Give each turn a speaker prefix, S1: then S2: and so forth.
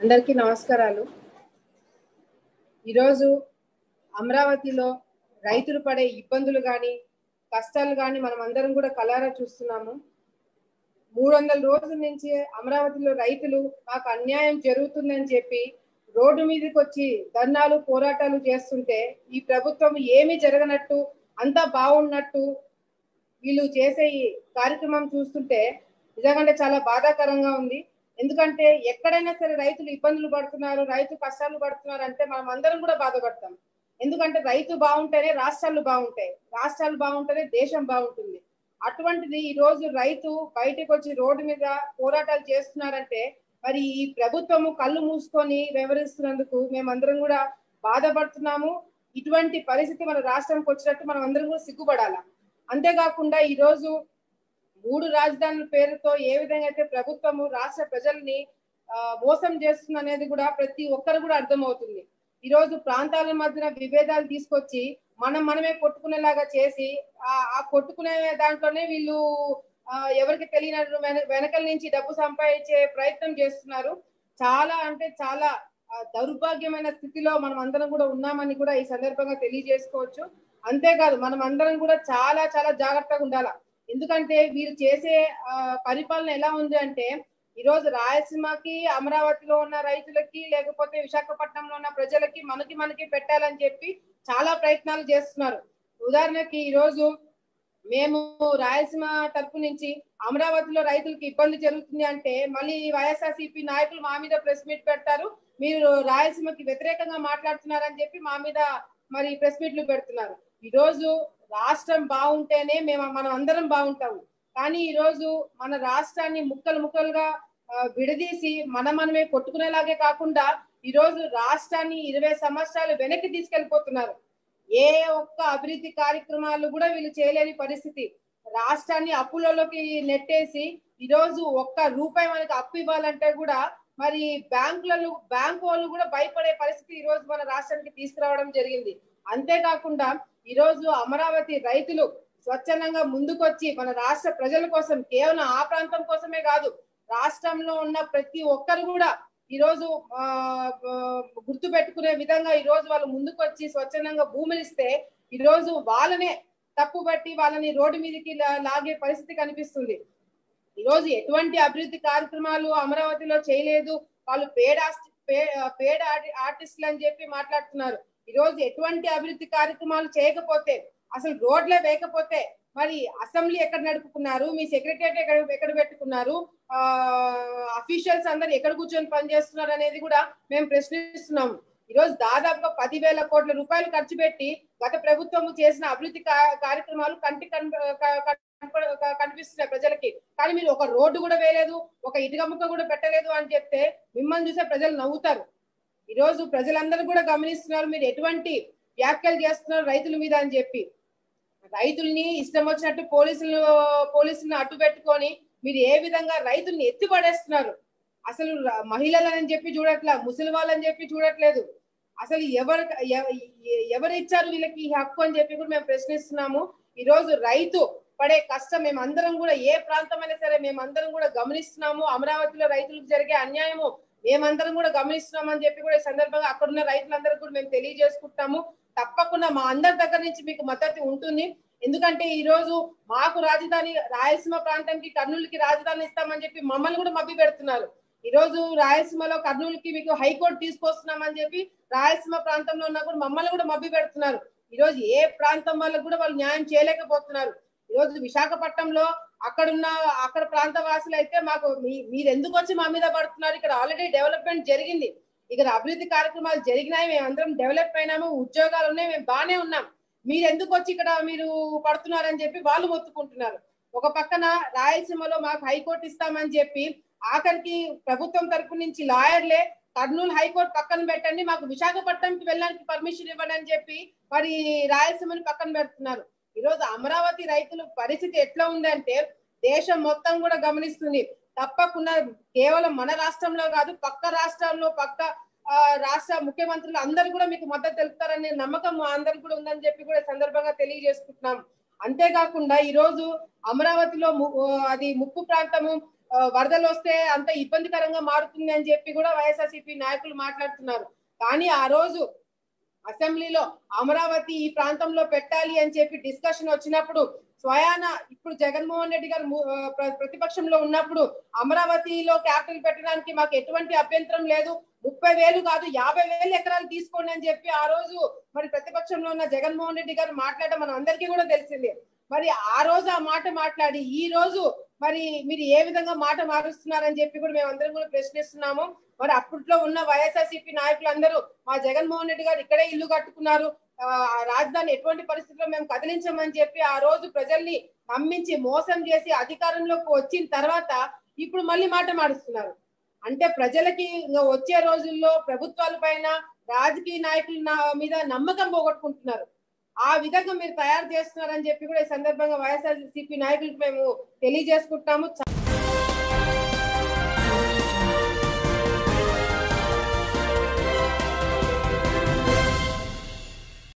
S1: అందరికీ నమస్కారాలు। ఈరోజు అమరావతిలో రైతులు పడే ఇబ్బందులు కానీ కష్టాలు కానీ మనం అందరం కూడా కళ్ళారా చూస్తున్నాము। 300 రోజుల నుంచి అమరావతిలో రైతులు మాకు అన్యాయం జరుగుతుందని చెప్పి రోడ్డు మీదకి వచ్చి ధర్నాలు పోరాటాలు చేస్తుంటే ఈ ప్రభుత్వం ఏమీ జరగనట్టు అంతా బాగున్నట్టు వీళ్ళు చేసే ఈ కార్యక్రమం చూస్తుంటే నిజంగా చాలా బాధాకరంగా ఉంది। ఎందుకంటే ఎక్కడైనా సరే రైతులు ఇబ్బందులు పడుతున్నారు, రైతు కష్టాలు పడుతున్నారు అంటే మనం అందరం కూడా బాధపడతాం। ఎందుకంటే రైతు బాగుంటేనే రాష్ట్రాలు బాగుంటాయి, రాష్ట్రాలు బాగుంటేనే దేశం బాగుంటుంది। అటువంటిది ఈ రోజు రైతు బయటకు వచ్చి రోడ్డు మీద పోరాటాలు చేస్తున్నారంటే మరి ఈ ప్రభుత్వము కళ్ళు మూసుకొని వ్యవహరిస్తున్నందుకు మేమందరం కూడా బాధపడుతున్నాము। ఇటువంటి పరిస్థితి మన రాష్ట్రానికి వచ్చినట్టు మనం అందరం కూడా సిగ్గుపడాలి। అంతేకాకుండా ఈ రోజు 3 రాజధానుల పేరుతో ఏ విధంగా అయితే ప్రభుత్వము రాష్ట్ర ప్రజల్ని మోసం చేస్తుంది అనేది కూడా ప్రతి ఒక్కరు కూడా అర్థమవుతుంది। ఈ రోజు ప్రాంతాల మధ్యన విభేదాలు తీసుకొచ్చి మనమే కొట్టుకునేలాగా చేసి ఆ కొట్టుకునే దాంట్లోనే వీళ్ళు ఎవరికి తెలియనట్టు వెనకల నుంచి డబ్బు సంపాదించే ప్రయత్నం చేస్తున్నారు। చాలా అంటే చాలా దౌర్భాగ్యమైన స్థితిలో మనం అందరం కూడా ఉన్నామని కూడా ఈ సందర్భంగా తెలియజేసుకోవచ్చు। అంతేకాదు మనం అందరం కూడా చాలా చాలా జాగ్రత్తగా ఉండాలి। ఎందుకంటే వీరు చేసే పరిపాలన ఎలా ఉంది అంటే ఈ రోజు రాయలసీమకి అమరావతిలో ఉన్న రైతులకి లేకపోతే విశాఖపట్నంలో ఉన్న ప్రజలకి మనకి పెట్టాలని చెప్పి చాలా ప్రయత్నాలు చేస్తున్నారు। ఉదాహరణకి ఈ రోజు మేము రాయలసీమ తరపు నుంచి అమరావతిలో రైతులకు ఇబ్బంది జరుగుతుంది అంటే మళ్ళీ వైఎస్ఆర్సీపీ నాయకులు మా మీద ప్రెస్ మీట్ పెడతారు, మీరు రాయలసీమకి వ్యతిరేకంగా మాట్లాడుతున్నారని చెప్పి మా మీద మరి ప్రెస్ మీట్లు పెడుతున్నారు। ఈ రోజు రాష్ట్రం బాగుంటేనే మనం అందరం బాగుంటాము, కానీ ఈ రోజు మన రాష్ట్రాన్ని ముక్కలుగా విడదీసి మనమే కొట్టుకునేలాగే కాకుండా ఈ రోజు రాష్ట్రాన్ని 20 సంవత్సరాలు వెనక్కి తీసుకెళ్లిపోతున్నారు। ఏ ఒక్క అభివృద్ధి కార్యక్రమాలు కూడా వీళ్ళు చేయలేని పరిస్థితి, రాష్ట్రాన్ని అప్పులలోకి నెట్టేసి ఈ రోజు ఒక్క రూపాయి మనకి అప్పు ఇవ్వాలంటే కూడా మరి బ్యాంకు వాళ్ళు కూడా భయపడే పరిస్థితి ఈ రోజు మన రాష్ట్రానికి తీసుకురావడం జరిగింది। అంతేకాకుండా ఈ రోజు అమరావతి రైతులు స్వచ్ఛందంగా ముందుకొచ్చి మన రాష్ట్ర ప్రజల కోసం, కేవలం ఆ ప్రాంతం కోసమే కాదు రాష్ట్రంలో ఉన్న ప్రతి ఒక్కరు కూడా ఈ రోజు గుర్తు పెట్టుకునే విధంగా ఈ రోజు వాళ్ళు ముందుకొచ్చి స్వచ్ఛందంగా భూమిని ఇస్తే ఈ రోజు వాళ్ళనే తప్పుబట్టి వాళ్ళని రోడ్డు మీదకి లాగే పరిస్థితి కనిపిస్తుంది। ఈ రోజు ఎటువంటి అభివృద్ధి కార్యక్రమాలు అమరావతిలో చేయలేదు, వాళ్ళు పేడ్ ఆర్టిస్టులు అని చెప్పి మాట్లాడుతున్నారు। ఈ రోజు ఎటువంటి అభివృద్ధి కార్యక్రమాలు చేయకపోతే, అసలు రోడ్లే వేయకపోతే మరి అసెంబ్లీ ఎక్కడ నడుపుకున్నారు, మీ సెక్రటరియట్ ఎక్కడ పెట్టుకున్నారు, అఫీషియల్స్ అందరు ఎక్కడ కూర్చొని పనిచేస్తున్నారు అనేది కూడా మేము ప్రశ్నిస్తున్నాము। ఈ రోజు దాదాపుగా 10,000 కోట్ల రూపాయలు ఖర్చు పెట్టి గత ప్రభుత్వం చేసిన అభివృద్ధి కార్యక్రమాలు కనిపిస్తున్నాయి ప్రజలకి, కానీ మీరు ఒక రోడ్డు కూడా వేయలేదు, ఒక ఇటుక ముక్క కూడా పెట్టలేదు అని చెప్తే మిమ్మల్ని చూసే ప్రజలు నవ్వుతారు। ఈ రోజు ప్రజలందరూ కూడా గమనిస్తున్నారు మీరు ఎటువంటి వ్యాఖ్యలు చేస్తున్నారు రైతుల మీద అని చెప్పి। రైతుల్ని ఇష్టం వచ్చినట్టు పోలీసులను అడ్డు పెట్టుకొని మీరు ఏ విధంగా రైతుల్ని ఎత్తి పడేస్తున్నారు। అసలు మహిళలని చెప్పి చూడట్లా, ముసలి వాళ్ళని చెప్పి చూడట్లేదు, అసలు ఎవరు ఇచ్చారు వీళ్ళకి ఈ హక్కు అని చెప్పి కూడా మేము ప్రశ్నిస్తున్నాము। ఈ రోజు రైతు పడే కష్టం మేమందరం కూడా ఏ ప్రాంతమైనా సరే మేమందరం కూడా గమనిస్తున్నాము। అమరావతిలో రైతులకు జరిగే అన్యాయము మేమందరం కూడా గమనిస్తున్నామని చెప్పి కూడా ఈ సందర్భంగా అక్కడున్న రైతులందరూ కూడా మేము తెలియజేసుకుంటాము। తప్పకుండా మా అందరి దగ్గర నుంచి మీకు మద్దతు ఉంటుంది। ఎందుకంటే ఈ రోజు మాకు రాజధాని రాయలసీమ ప్రాంతానికి కర్నూలుకి రాజధాని ఇస్తామని చెప్పి మమ్మల్ని కూడా మభ్య పెడుతున్నారు। ఈ రోజు రాయలసీమలో కర్నూలుకి మీకు హైకోర్టు తీసుకొస్తున్నామని చెప్పి రాయలసీమ ప్రాంతంలో ఉన్న కూడా మమ్మల్ని కూడా మభ్య పెడుతున్నారు। ఈ రోజు ఏ ప్రాంతం వాళ్ళకు కూడా వాళ్ళు న్యాయం చేయలేకపోతున్నారు। ఈ రోజు విశాఖపట్నంలో అక్కడ ప్రాంత వాసులు అయితే మాకు మీరు ఎందుకు వచ్చి మా మీద పడుతున్నారు, ఇక్కడ ఆల్రెడీ డెవలప్మెంట్ జరిగింది, ఇక్కడ అభివృద్ధి కార్యక్రమాలు జరిగినాయి, మేము అందరం డెవలప్ అయినాము, ఉద్యోగాలు ఉన్నాయి, మేము బాగానే ఉన్నాం, మీరు ఎందుకు వచ్చి ఇక్కడ మీరు పడుతున్నారని చెప్పి వాళ్ళు మొత్తుకుంటున్నారు। ఒక పక్కన రాయలసీమలో మాకు హైకోర్టు ఇస్తామని చెప్పి ఆఖరికి ప్రభుత్వం తరపు నుంచి లాయర్లే కర్నూలు హైకోర్టు పక్కన పెట్టండి, మాకు విశాఖపట్నంకి వెళ్ళడానికి పర్మిషన్ ఇవ్వండి అని చెప్పి మరి రాయలసీమని పక్కన పెడుతున్నారు। ఈ రోజు అమరావతి రైతుల పరిస్థితి ఎట్లా ఉందంటే దేశం మొత్తం కూడా గమనిస్తుంది। తప్పకుండా కేవలం మన రాష్ట్రంలో కాదు పక్క రాష్ట్రాల్లో రాష్ట్ర ముఖ్యమంత్రులు అందరూ కూడా మీకు మద్దతు తెలుపుతారనే నమ్మకం మా అందరికి కూడా ఉందని చెప్పి కూడా సందర్భంగా తెలియజేసుకుంటున్నాం। అంతేకాకుండా ఈ రోజు అమరావతిలో అది ముప్పు ప్రాంతము, వరదలు వస్తే అంత ఇబ్బందికరంగా మారుతుంది అని చెప్పి కూడా వైఎస్ఆర్సీపీ నాయకులు మాట్లాడుతున్నారు. కానీ ఆ రోజు అసెంబ్లీలో అమరావతి ఈ ప్రాంతంలో పెట్టాలి అని చెప్పి డిస్కషన్ వచ్చినప్పుడు స్వయాన ఇప్పుడు జగన్మోహన్ రెడ్డి గారు ప్రతిపక్షంలో ఉన్నప్పుడు అమరావతిలో క్యాపిటల్ పెట్టడానికి మాకు ఎటువంటి అభ్యంతరం లేదు, 30,000 కాదు 50,000 ఎకరాలు తీసుకోండి అని చెప్పి ఆ రోజు మరి ప్రతిపక్షంలో ఉన్న జగన్మోహన్ రెడ్డి గారు మాట్లాడడం మనం అందరికీ కూడా తెలిసిందే. మరి ఆ రోజు ఆ మాట మాట్లాడి ఈ రోజు మరి మీరు ఏ విధంగా మాట మారుస్తున్నారని చెప్పి కూడా మేము అందరం కూడా ప్రశ్నిస్తున్నాము. మరి అప్పట్లో ఉన్న వైఎస్ఆర్సీపీ నాయకులందరూ మా జగన్మోహన్ రెడ్డి గారు ఇక్కడే ఇల్లు కట్టుకున్నారు, రాజధాని ఎటువంటి పరిస్థితుల్లో మేము కదిలించమని చెప్పి ఆ రోజు ప్రజల్ని నమ్మించి మోసం చేసి అధికారంలోకి వచ్చిన తర్వాత ఇప్పుడు మళ్ళీ మాట మారుస్తున్నారు. అంటే ప్రజలకి వచ్చే రోజుల్లో ప్రభుత్వాల పైన రాజకీయ నాయకుల మీద నమ్మకం పోగొట్టుకుంటున్నారు. ఆ విధంగా మీరు తయారు చేస్తున్నారని చెప్పి కూడా ఈ సందర్భంగా వైఎస్ఆర్సీపీ నాయకులకు మేము తెలియజేసుకుంటాము.